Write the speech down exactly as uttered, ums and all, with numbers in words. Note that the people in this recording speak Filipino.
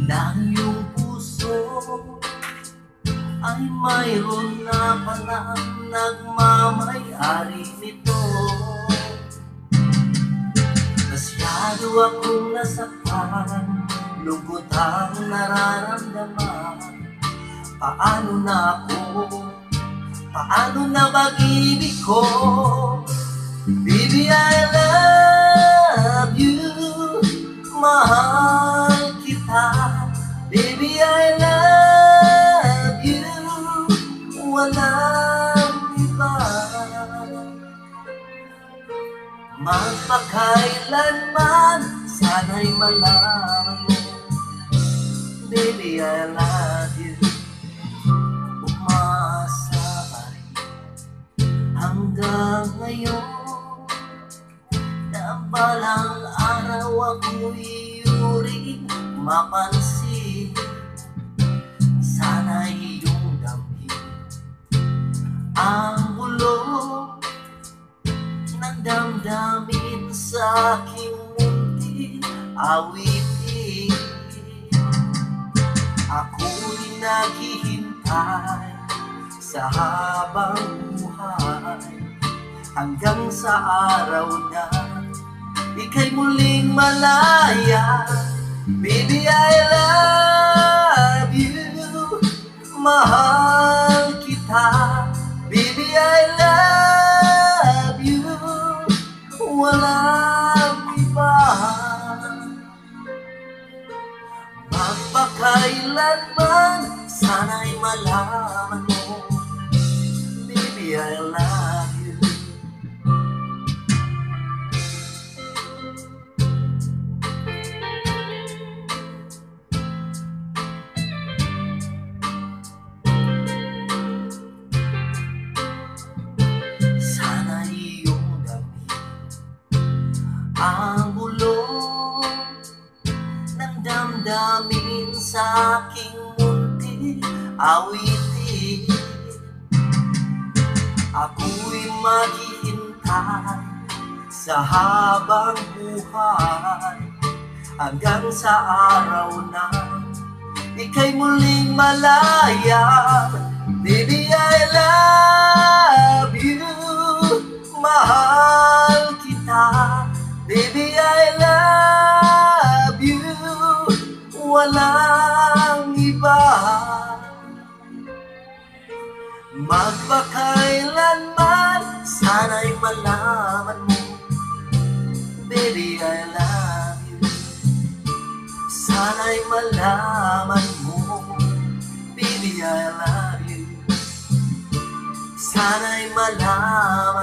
ng iyong puso ay mayroon na palang nagmamay-ari nito. Masyado akong nasaktan, lungkot ang nararamdaman. Paano na ako, paano na pag-ibig ko? Baby, I love you, mahal kita. Baby, I love you, walang iba. Magpakailanman, sana'y malaman mo, baby, I love you. Umasa pa rin hanggang ngayon na balang araw ako'y uring mapansin. Sana iyong damhin ang gulo ng damdamin sa aking munting awitin. Ako'y naghihintay sa habang buhay hanggang sa araw na ika'y muling malaya. Baby, I love you, mahal kita. Baby, I love you, walang iba. Magpakailanman, sana'y malaman mo, baby, I love you. Sana iyong damhin ang bulong ng damdamin sa aking munting awitin. Ako'y maghihintay sa habang buhay hanggang sa araw na ika'y muling malaya. Baby, I love you, mahal kita. Baby, I love you, walang iba. Magpakailanman, sana'y malaman mo, baby, I love you. Sana'y malaman mo, baby, I love you. Sana'y malaman